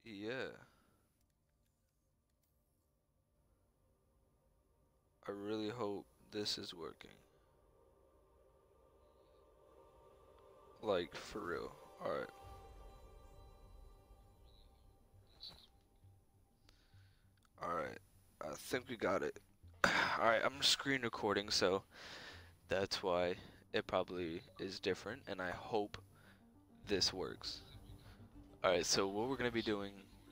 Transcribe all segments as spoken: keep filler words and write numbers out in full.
Yeah. I really hope this is working. Like, for real. Alright. Alright. I think we got it. Alright, I'm screen recording, so that's why it probably is different, and I hope this works. Alright, so what we're gonna be doing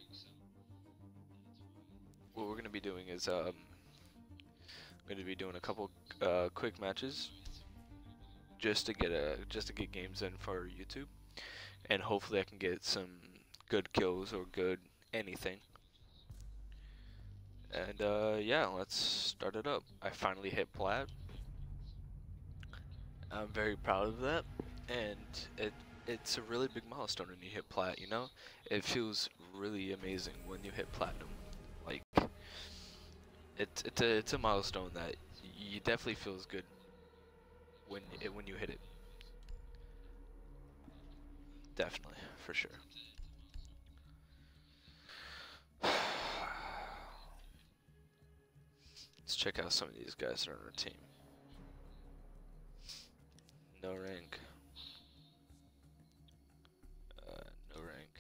what we're gonna be doing is um I'm gonna be doing a couple uh, quick matches just to get a just to get games in for YouTube, and hopefully I can get some good kills or good anything. And uh, yeah, let's start it up. I finally hit plat. I'm very proud of that, and it it's a really big milestone when you hit plat. You know, it feels really amazing when you hit platinum. Like it's it's a it's a milestone that you definitely feels good when it when you hit it. Definitely, for sure. Let's check out some of these guys that are on our team. No rank. Uh, no rank.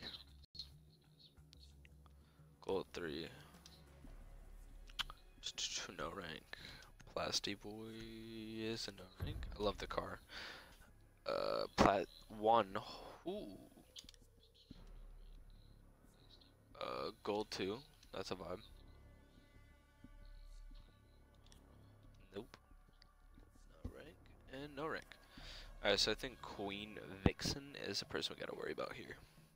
Gold three. No rank. Plasty Boy is a no rank. I love the car. Uh, Plat one. Ooh. Uh, Gold two. That's a vibe. Nope. No rank. And no rank. Alright, so I think Queen Vixen is the person we gotta worry about here.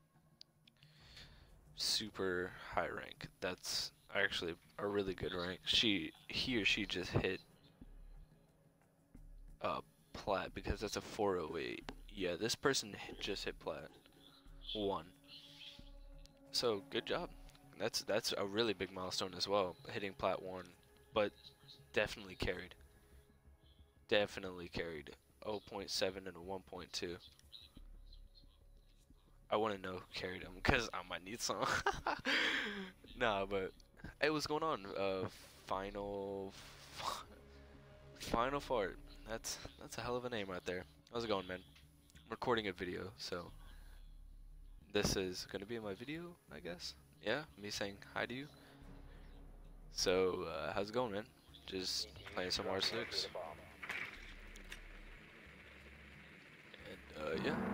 Super high rank. That's actually a really good rank. She, he or she just hit uh, plat because that's a four oh eight. Yeah, this person hit, just hit plat one. So good job. That's that's a really big milestone as well, hitting plat one, but definitely carried. Definitely carried. zero point seven and a one point two. I want to know who carried him because I might need some. Nah, but hey, what's going on? Uh, final, final fart. That's that's a hell of a name right there. How's it going, man? I'm recording a video, so this is gonna be in my video, I guess. Yeah, me saying hi to you. So, uh, how's it going, man? Just playing some R six. And uh, yeah.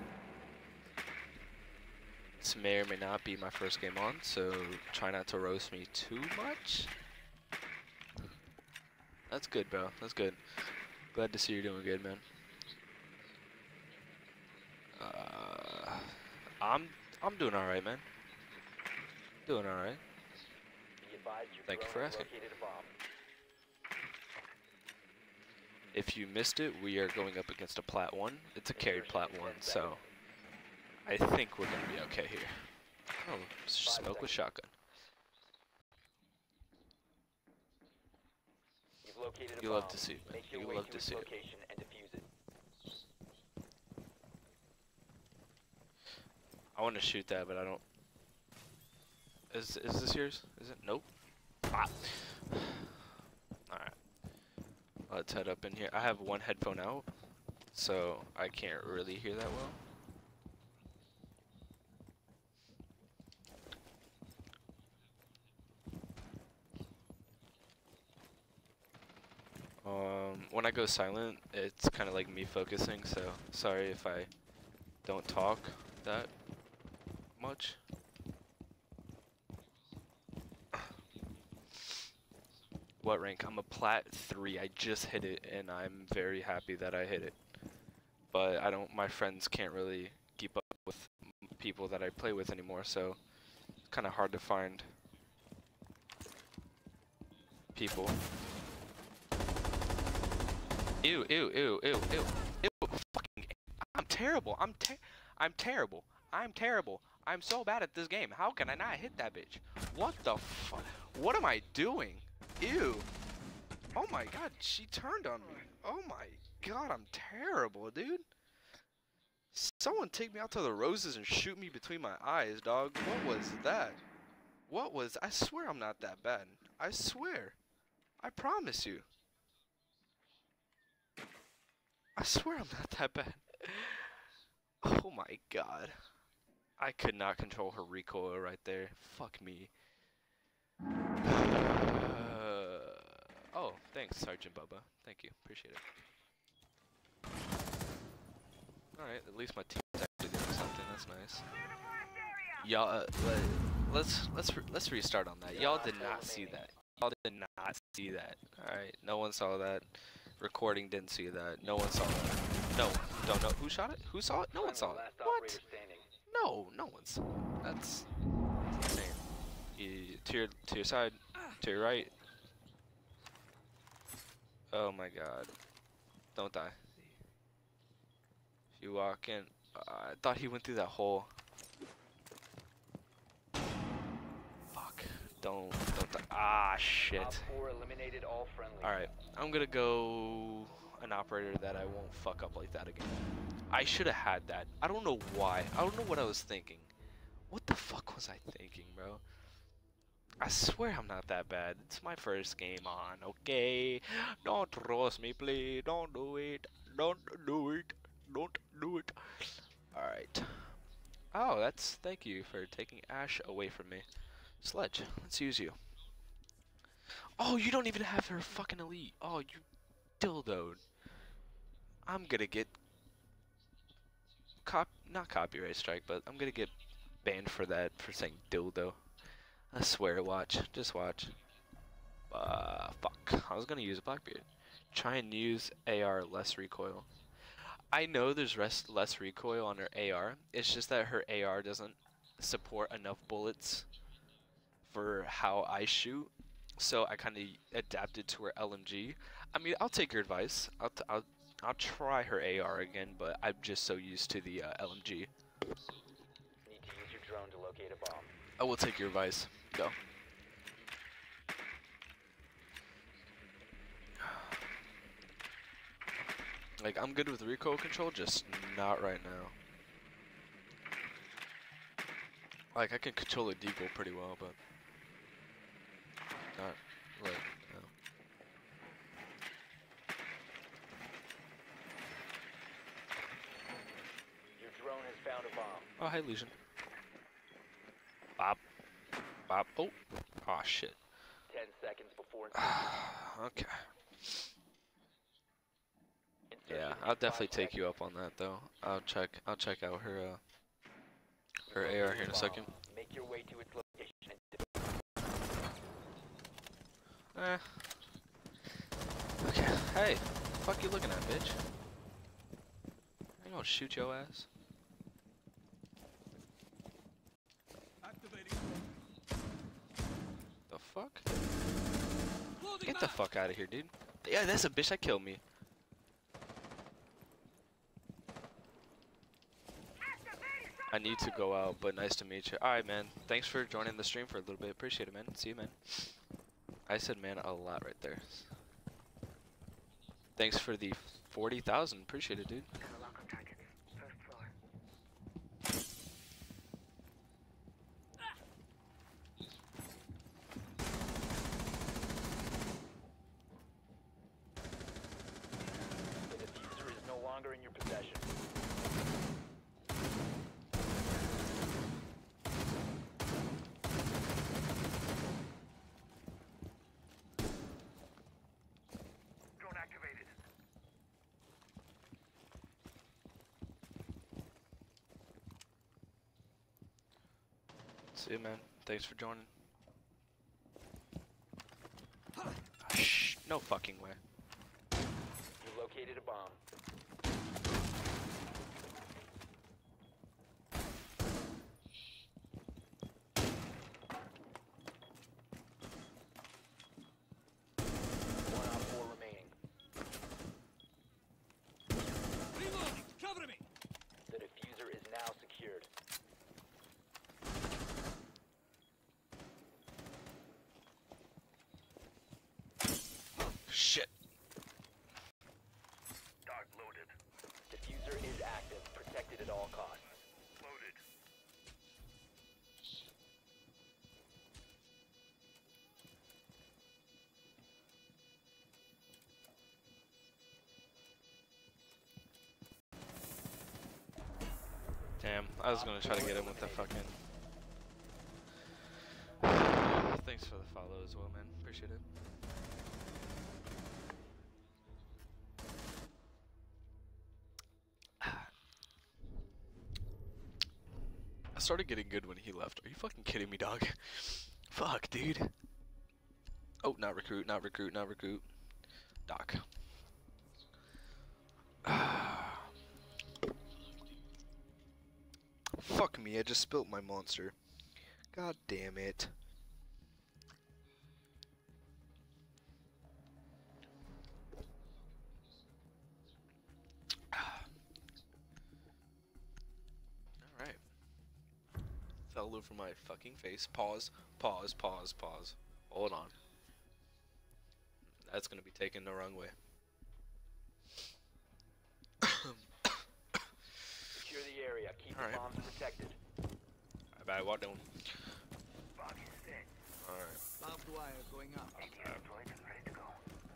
This may or may not be my first game on, so try not to roast me too much. That's good, bro. That's good. Glad to see you're doing good, man. Uh, I'm I'm doing all right, man. Doing all right. Thank you for asking. If you missed it, we are going up against a plat one. It's a carried plat one, so I think we're gonna be okay here. Oh, smoke with shotgun. You love to see it, man. You love to see it. I want to shoot that, but I don't. Is is this yours? Is it? Nope. Ah. All right. Let's head up in here. I have one headphone out, so I can't really hear that well. Um, when I go silent, it's kind of like me focusing, so sorry if I don't talk that much. What rank? I'm a plat three. I just hit it, and I'm very happy that I hit it. But I don't. My friends can't really keep up with people that I play with anymore, so it's kind of hard to find people. Ew! Ew! Ew! Ew! Ew! Ew! Fucking! I'm terrible. I'm ter. I'm terrible. I'm terrible. I'm so bad at this game. How can I not hit that bitch? What the fuck? What am I doing? Ew. Oh my god, she turned on me. Oh my god, I'm terrible, dude. Someone take me out to the roses and shoot me between my eyes, dog. What was that? What was... I swear I'm not that bad. I swear. I promise you. I swear I'm not that bad. Oh my god. I could not control her recoil right there. Fuck me. Uh, oh, thanks, Sergeant Bubba. Thank you. Appreciate it. Alright, at least my team's actually doing something. That's nice. Y'all, uh, let's let's re let's restart on that. Y'all did not see that. Y'all did not see that. All right, no one saw that. Recording didn't see that. No one saw that. No one. Don't know who shot it. Who saw it? No one saw it. What? No, no one's. That's, that's insane. You, to your to your side, to your right. Oh my God! Don't die. If you walk in, uh, I thought he went through that hole. Don't, don't, th ah, shit. Alright, I'm gonna go an operator that I won't fuck up like that again. I should have had that. I don't know why. I don't know what I was thinking. What the fuck was I thinking, bro? I swear I'm not that bad. It's my first game on, okay? Don't roast me, please. Don't do it. Don't do it. Don't do it. Alright. Oh, that's... Thank you for taking Ash away from me. Sledge, let's use you. Oh, you don't even have her fucking elite. Oh, you dildoed. I'm gonna get cop not copyright strike, but I'm gonna get banned for that, for saying dildo. I swear, watch. Just watch. Uh, fuck. I was gonna use a Blackbeard. Try and use A R less recoil. I know there's rest less recoil on her A R. It's just that her A R doesn't support enough bullets for how I shoot, so I kind of adapted to her L M G. I mean, I'll take your advice. I'll t I'll I'll try her A R again, but I'm just so used to the uh, L M G. Need to use your drone to locate a bomb. I will take your advice. Go. Like, I'm good with recoil control, just not right now. Like, I can control a deagle pretty well, but not right now. Your drone has found a bomb. Oh, hey, Legion. Bob. Bob. Oh. Oh, shit. Ten seconds before. Okay. Yeah, I'll definitely take you up on that, though. I'll check. I'll check out her. Uh, her A R here in a second. Make your way to its location. Eh. Okay. Hey, fuck you looking at, bitch? I ain't gonna shoot your ass. Activating. The fuck? Get the fuck out of here, dude. Yeah, that's a bitch that killed me. I need to go out, but nice to meet you. Alright, man. Thanks for joining the stream for a little bit. Appreciate it, man. See you, man. I said man a lot right there. Thanks for the forty thousand. Appreciate it, dude. The diffuser is no longer in your possession. See you, man. Thanks for joining. Oh, shh. No fucking way. You located a bomb. One out four remaining. Reloading. Cover me. The diffuser is now secured. Shit. Diffuser diffuser is active, protected at all costs. Loaded. Damn, I was gonna try to get him with the fucking. Thanks for the follow as well, man. Appreciate it. I started getting good when he left. Are you fucking kidding me, dog? Fuck, dude. Oh, not recruit, not recruit, not recruit. Doc. Fuck me, I just spilt my monster. God damn it. Alright. Fell over my fucking face. Pause, pause, pause, pause. Hold on. That's gonna be taken the wrong way. Secure the area. Keep All the right. bombs protected. Bye, what doing? Box is set. Alright. Barbed wire going up. A T M deployed and ready to go.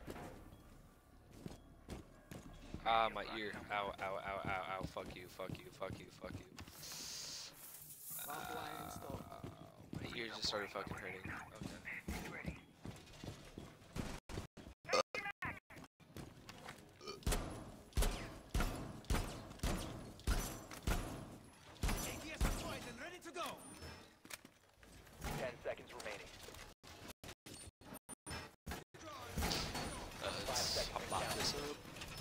Ah, my ear. Ow, ow, ow, ow, ow. Fuck you, fuck you, fuck you, fuck you. Barbed wire installed. Uh, my ear just started fucking hurting. Okay. It's ready. A T S deployed and ready to go. Ten seconds remaining. Uh, let's pop this up.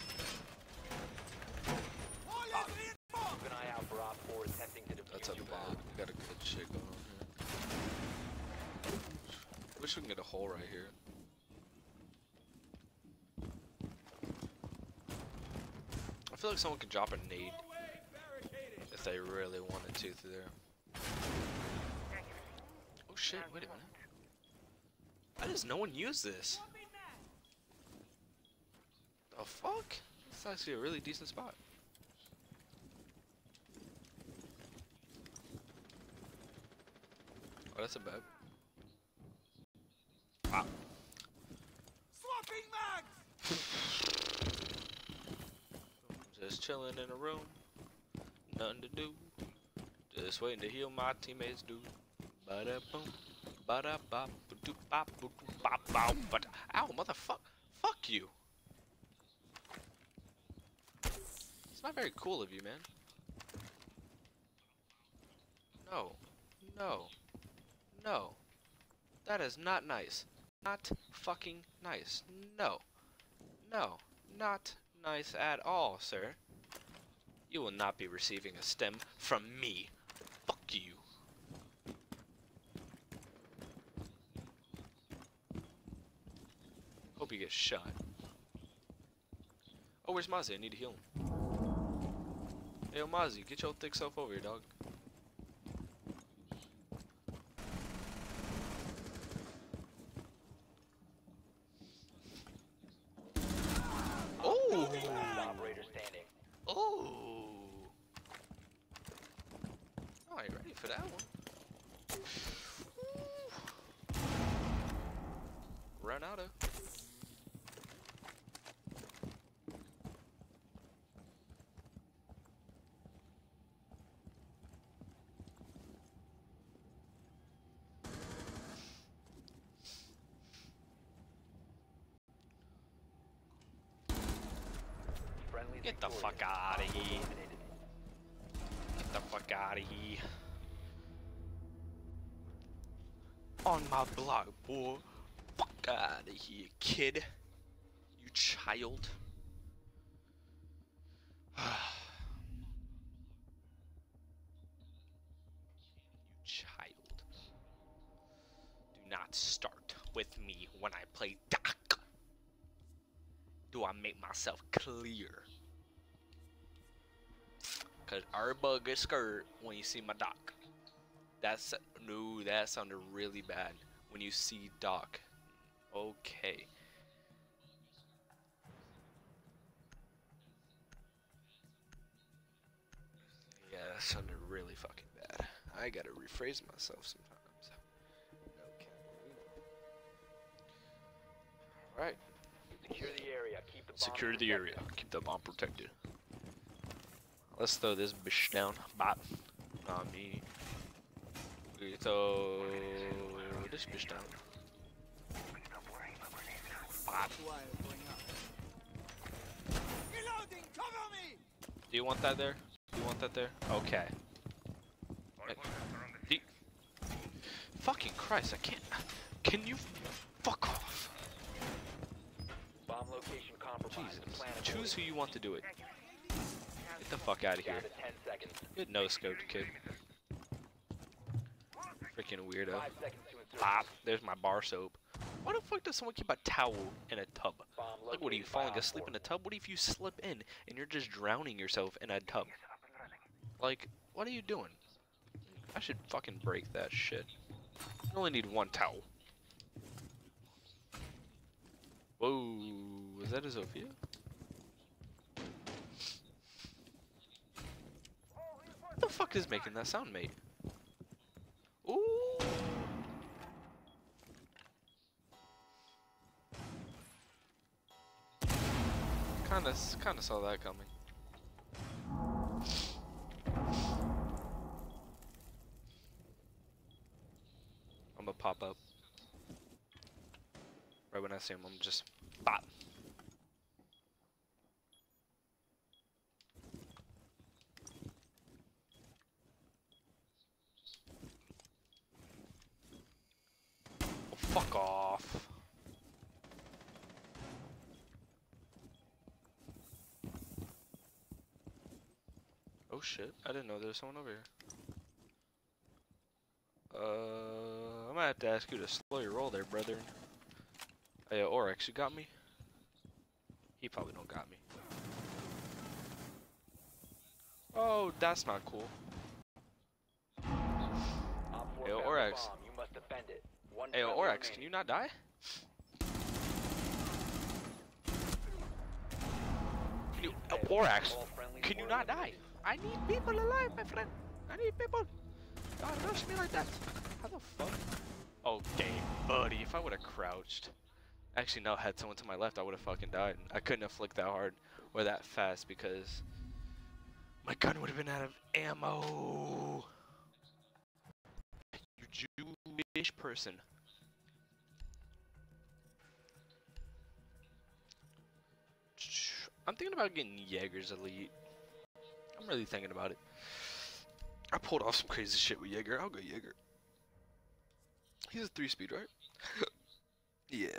All is reinforced. Keep an eye out for Op four attempting to defuse That's a your bad. bomb. We got a good shit going on here. Wish we can get a hole right here. I feel like someone could drop a nade Doorway barricaded. if they really wanted to through there. Oh shit, wait a minute. Why does no one use this? The fuck? It's actually a really decent spot. Oh, that's a bad. Wow. Swapping mags. Just chilling in a room. Nothing to do. Just waiting to hear my teammates do. Ba-da boom. Ba-da bop. Ba-doo bop. Ba-doo bop bop. But ow, motherfucker. Fuck you. It's not very cool of you, man. No. No. No. That is not nice. Not fucking nice. No. No. Not nice at all, sir. You will not be receiving a stem from me. Fuck you. Hope you get shot. Oh, where's Mozzie? I need to heal him. Hey, yo, Mozzie, get your thick self over here, dog. Oh! Last operator standing. Oh! Oh, I ain't ready for that one. Run out of. Friendly Get the fuck out of here. Get the fuck out of here. On my block, boy. Fuck out of here, kid. You child. You child. Do not start with me when I play Doc. Do I make myself clear? Cause everybody gets scared when you see my Doc. That's no, that sounded really bad. When you see Doc. Okay. that sounded really fucking bad. I gotta rephrase myself sometimes. Okay. Alright. Secure the area. Keep the bomb Secure the area. protected. Keep the bomb protected. Let's throw this bitch down. Bop. Not me. We throw this bitch down. Stop worrying about grenades. Bop. Reloading! Cover me! Do you want that there? Do you want that there? Okay. All Like, weapons are on the do- Fucking Christ, I can't. Can you fuck off? Bomb location compromised. Jesus. Plan Choose who you want to do it. Get the fuck out of here. Down to ten seconds. Good no scoped kid. Freaking weirdo. Five seconds to insert. Pop. There's my bar soap. Why the fuck does someone keep a towel in a tub? Bomb Like, what are you, located by falling Op asleep four. in a tub? What if you slip in and you're just drowning yourself in a tub? Like, what are you doing? I should fucking break that shit. You only need one towel. Whoa, is that a Zofia? What the fuck is making that sound, mate? Ooh. Kinda, kinda saw that coming. I'm gonna pop up. Right when I see him, I'm just bop. Oh, fuck off. Oh shit, I didn't know there was someone over here. Uh, I might have to ask you to slow your roll there, brother. Hey, Oryx, you got me? He probably don't got me. Oh, that's not cool. Op four Hey, found the Oryx. bomb. You must defend it. One Hey, friendly Oryx, can remaining. you not die? Can you, uh, Oryx, All friendlies can you were not die? eliminated. I need people alive, my friend. I need people. Don't rush me like that. How the fuck? Okay, buddy. If I would have crouched, actually no, had someone to my left, I would have fucking died. I couldn't have flicked that hard or that fast because my gun would have been out of ammo. You Jewish person. I'm thinking about getting Jaeger's Elite. I'm really thinking about it. I pulled off some crazy shit with Jaeger. I'll go Jaeger. He's a three speed, right? Yeah.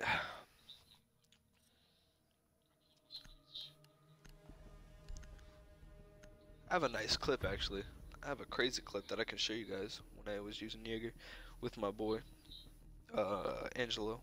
I have a nice clip actually. I have a crazy clip that I can show you guys when I was using Jaeger with my boy, uh, Angelo.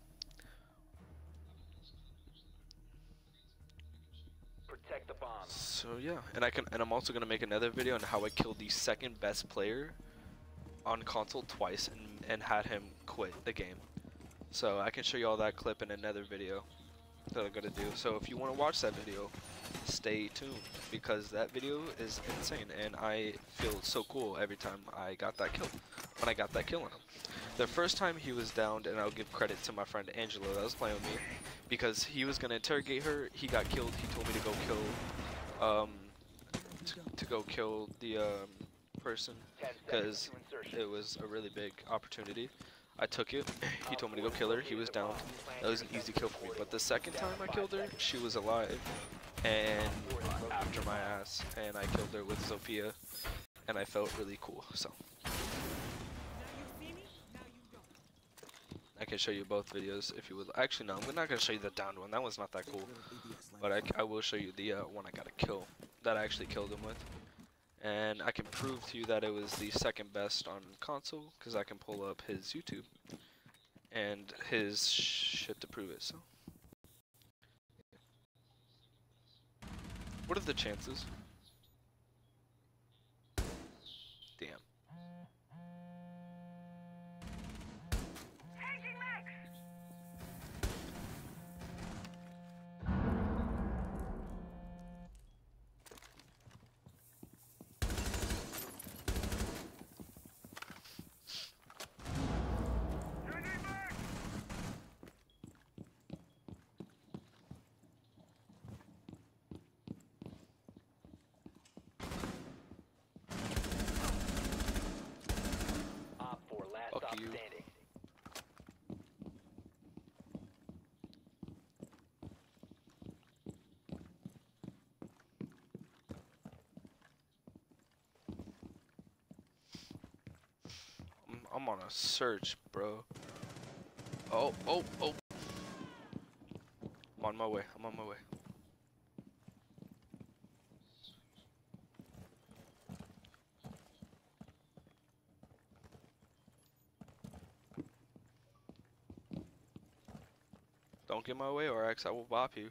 Protect the bomb. So yeah, and I can, and I'm also gonna make another video on how I killed the second best player on console twice and and had him quit the game. So I can show you all that clip in another video that I'm gonna do. So if you want to watch that video, stay tuned because that video is insane and I feel so cool every time I got that kill. When I got that kill on him. The first time he was downed, and I'll give credit to my friend Angelo that was playing with me, because he was gonna interrogate her. He got killed. He told me to go kill, um, to, to go kill the um person Ten seconds because to insertion. it was a really big opportunity. I took it. He told me to go kill her. He was down. That was an easy kill for me. But the second time I killed her, she was alive and after my ass, and I killed her with Sophia, and I felt really cool. So Now you see me, now you don't. I can show you both videos if you would. Actually, no, I'm not gonna show you the downed one. That one's not that cool. But I, I will show you the uh, one I got a kill that I actually killed him with. And I can prove to you that it was the second best on console because I can pull up his YouTube and his shit to prove it. So, what are the chances? Damn. I'm on a search, bro. Oh, oh, oh. I'm on my way. I'm on my way. Don't get my way, or else I will bop you.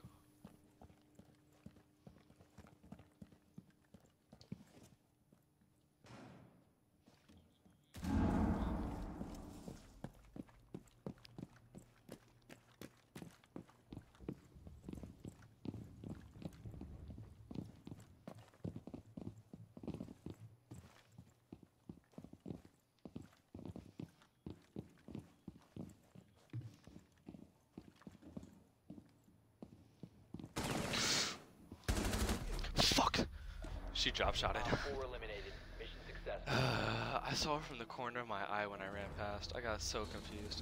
Fuck! She drop shotted. Op four eliminated. Mission successful. Uh, I saw her from the corner of my eye when I ran past. I got so confused.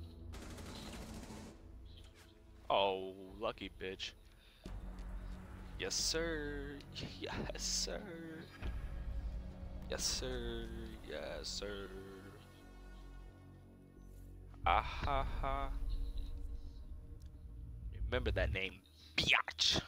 Oh, lucky bitch. Yes, sir. Yes, sir. Yes, sir. Yes, sir. Ah ha ha. Remember that name, biatch.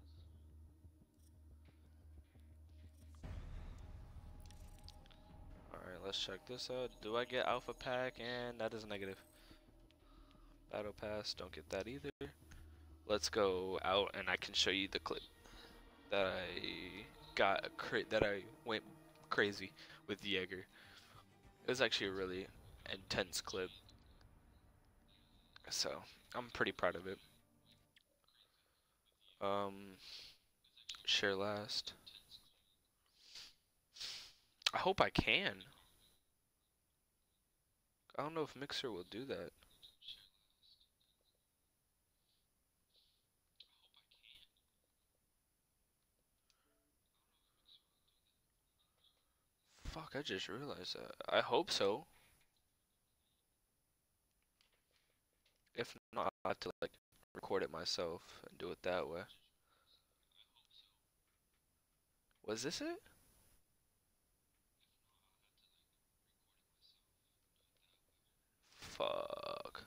Alright, let's check this out. Do I get Alpha Pack? And that is negative. Battle Pass, don't get that either. Let's go out and I can show you the clip that I got a cra that I went crazy with Jaeger. It was actually a really intense clip. So, I'm pretty proud of it. Um, share last. I hope I can. I don't know if Mixer will do that. Fuck, I just realized that. I hope so. If not, I'll have to like record it myself and do it that way. Was this it? Fuck.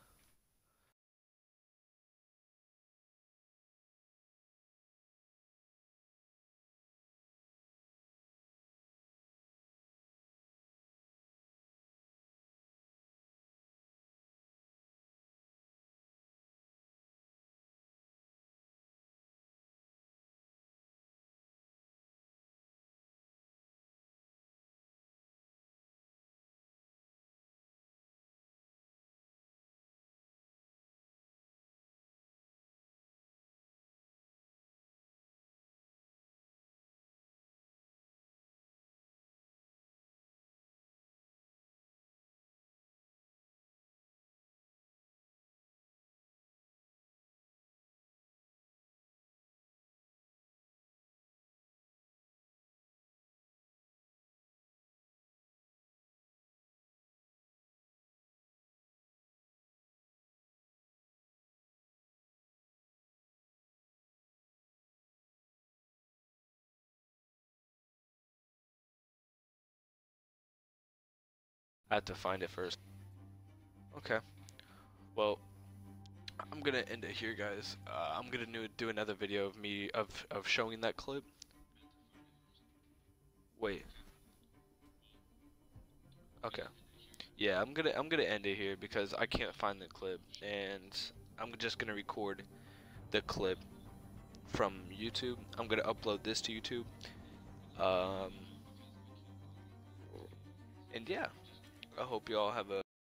I had to find it first. Okay. Well, I'm gonna end it here, guys. Uh, I'm gonna do, do another video of me of of showing that clip. Wait. Okay. Yeah, I'm gonna I'm gonna end it here because I can't find the clip, and I'm just gonna record the clip from YouTube. I'm gonna upload this to YouTube. Um. And yeah, I hope you all have a